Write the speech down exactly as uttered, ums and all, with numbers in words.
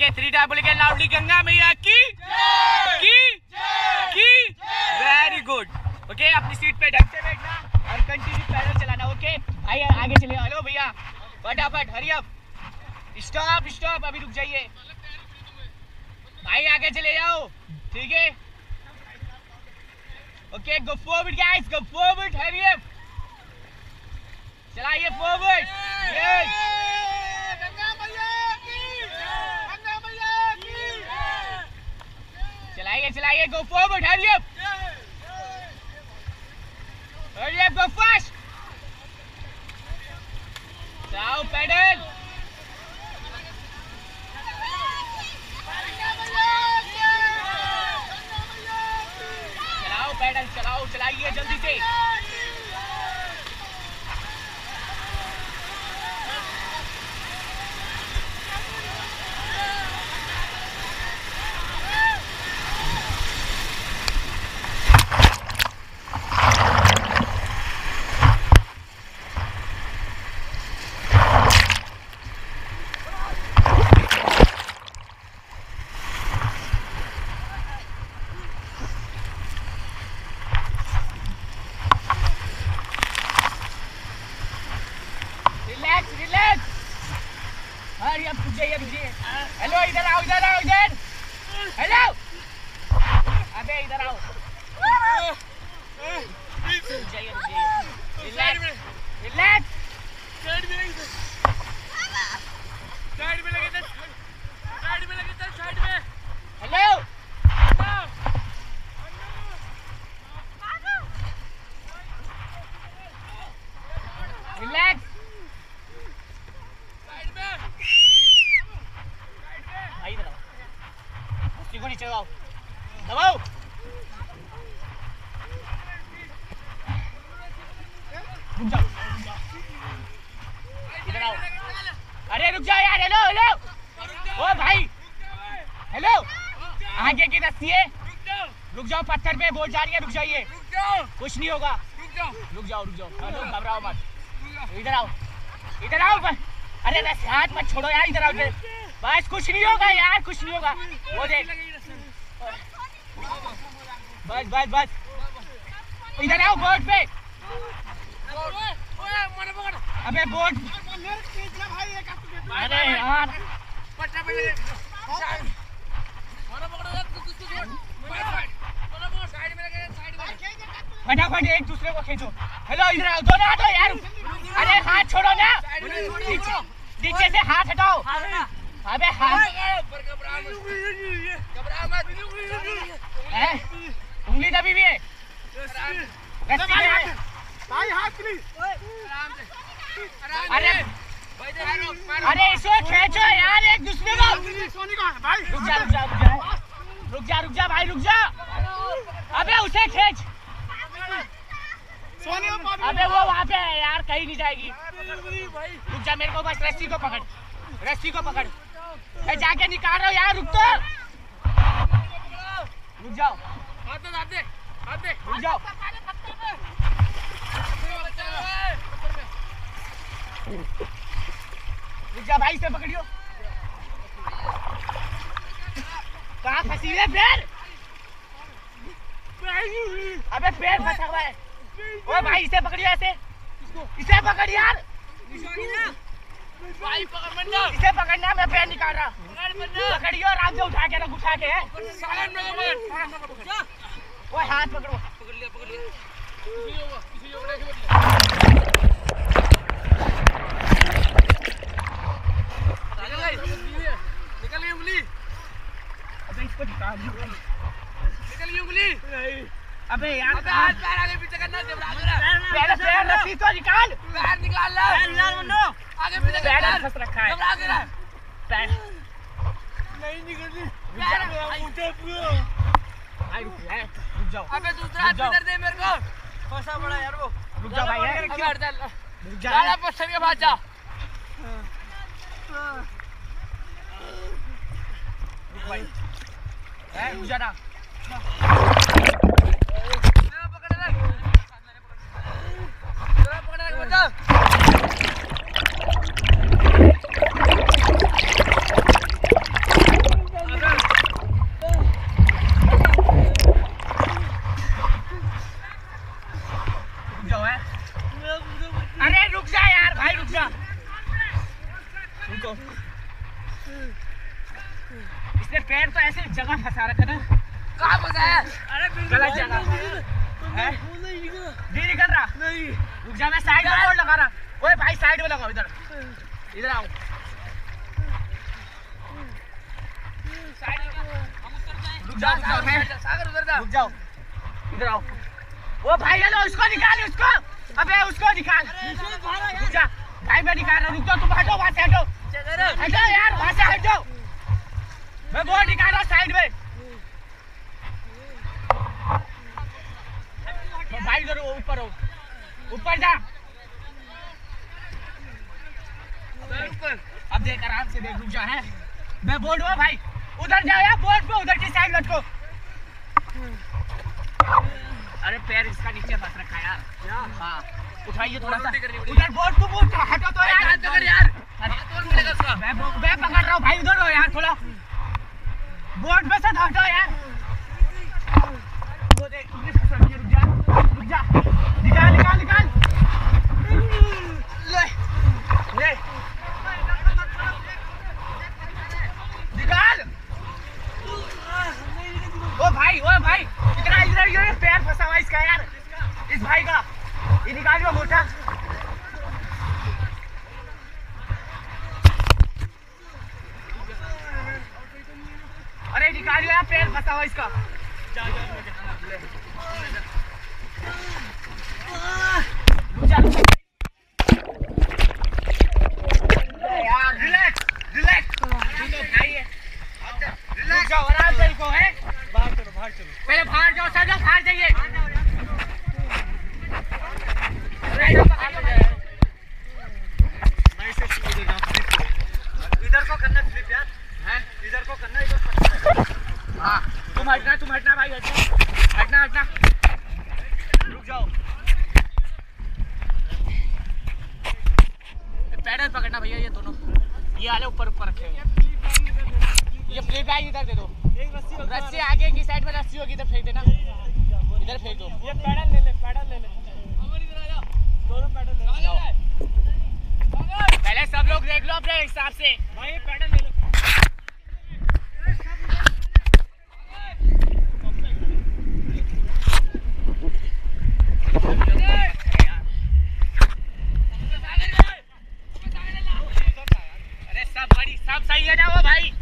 Okay three time बोलेंगे loudly Ganga मैया की की की। Very good. ओके अपनी सीट पे ढंग से बैठना और कंटिन्यू पैदल चलाना। ओके भाई आगे चलिए। हेलो भैया फटाफट हरी अप। स्टॉप स्टॉप अभी रुक जाइए भाई, आगे चले जाओ ठीक है। Okay go forward guys, go forward hurry up, चलाइए फॉरवर्ड। यस गंगा मैया की, गंगा मैया की। चलाइए चलाइए go forward hurry up, hurry up go fast. चलाओ पैडल। चलाओ पैडल चलाओ, चलाइए जल्दी से। हेलो इधर आओ इधर आओ इधर। हेलो अबे इधर आओ। जाइए रिलैक्स रिलैक्स। साइड में लगे साइड में लगे साइड में लगे साइड में। Hello relax. को नीचे दबाओ दबाओ। रुक जाओ इधर आओ। अरे रुक जाओ यार। हेलो हेलो ओ भाई हेलो आगे की रस्सी है, रुक जाओ पत्थर पे बोट जा रही है, रुक जाइए कुछ नहीं होगा। रुक जाओ रुक जाओ हेलो घबराओ मत। इधर आओ इधर आओ। अरे हाथ मत छोड़ो यार, इधर आओ बस कुछ नहीं होगा यार, कुछ नहीं होगा। वो देख बस बस बस इधर आओ बोट पे। अबे बोट अरे यार फटाफट एक दूसरे को खींचो। हेलो इधर आओ दोनों हटो यार। अरे हाथ छोड़ो ना, नीचे से हाथ हटाओ। अबे हाथ उंगली दबी हुई है रस्सी में है भाई, हाथ प्लीज। अरे अरे इसको खींचो यार एक दूसरे को। रुक जा रुक जा रुक जा रुक जा रुक जा भाई रुक जा। अबे उसे खींच। अबे वो वहाँ पे है यार, कहीं नहीं जाएगी। रुक जा मेरे को बस रस्सी को पकड़, रस्सी को पकड़। मैं जाके निकाल रहा हूँ यार, रुक तो रुक जाओ। हाथ दे हाथ दे हाथ दे रुक जाओ। रुक जा भाई से पकड़ियो। कहाँ फंसी है पैर? अबे पैर फंसा हुआ है। ओ भाई इसे पकड़ियो, ऐसे इसे पकड़ यार। भाई पकड़ बंदा, इसे पकड़ना, मैं पैर निकाल रहा। पकड़ियो आराम से, उठा के रख, उठा के है। वो हाथ पकड़ो। पकड़ लिया पकड़ लिया। किसी होगा किसी होगा निकल गई उंगली। अबे इसको निकाल, निकल गई उंगली। अबे यार हाथ पैर आगे पीछे करना, पहले पैर रस्सी तो निकाल, पैर निकाल ला, पैर निकाल मन्नो, आगे पीछे पैर फंस रखा है। घबरा गया पैर नहीं निकल रही, पैर उठे पूरा। भाई रुक जाओ। अबे दूसरा हाथ इधर दे मेरे को, फंसा पड़ा यार वो। रुक जा भाई, रुक जा, ज्यादा पत्थर के पास जा। रुक भाई, रुक जा ना। रुको। इसने पैर तो ऐसे जगह फंसा रखा ना। कहाँ फंसा है? अरे गलत जगह है। नहीं निकल रहा। नहीं। रुक जा, मैं साइड में बोर्ड लगा रहा। ओए भाई साइड में लगाओ, इधर इधर आओ। साइड में रुक जाओ, सागर उधर जा। रुक जाओ, इधर आओ। ओ भाई हेलो, उसको निकाल, उसको। अबे उसको निकाल। रुक जा भाई, मैं निकाल रहा हूँ। रुक जाओ, तुम हटो वहाँ से, हटो हटो यार, वहाँ से हट जाओ। मैं बोर्ड निकाल रहा हूँ साइड में। तो भाई इधर ऊपर हो, ऊपर जा। अब देख, आराम से देख, रुक जा है। मैं बोर्ड हूँ भाई, उधर जाओ यार, बोर्ड पे उधर की साइड लटको। अरे पैर इसका नीचे फंस रखा है यार। हाँ उठाइए थोड़ा सा उधर, बोर्ड को बोर्ड हटो तो यार, हाथ पकड़ यार। मैं मैं पकड़ रहा हूँ भाई, उधर हो यार थोड़ा, बोर्ड पे से हटो यार। वो देख, रुक जा रुक जा, निकाल निकाल निकाल। ले ले निकाल। ओ भाई ओ भाई, इतना इधर ये पैर फंसा हुआ इसका यार, इस भाई का। ये निकाल लो मोटा। अरे निकाल लो यार, पैर फंसा हुआ इसका। जा जा यार, रिलैक्स रिलैक्स रिलैक्स जाओ, आराम से रुको है। बाहर चलो बाहर चलो, पहले बाहर जाओ, सर जाओ, बाहर जाइए। इधर को करना फ्लिप यार, हैं इधर को करना, इधर को। हाँ तुम हटना, तुम हटना भाई, हटना हटना हटना। रुक जाओ, पैडल पकड़ना भैया, ये दोनों ये वाले ऊपर ऊपर रखे हुए। ये फ्लिप बैग इधर दे दो, रस्सी आगे की साइड में रस्सी होगी, इधर फेंक देना, इधर फेंक दो। ये पैडल ले ले, पैडल ले ले, दोनों पैडल ले लो। पहले सब लोग देख लो अपने हिसाब से भाई, ये पैडल ले लो। अरे सब बड़ी सब सही है ना वो भाई।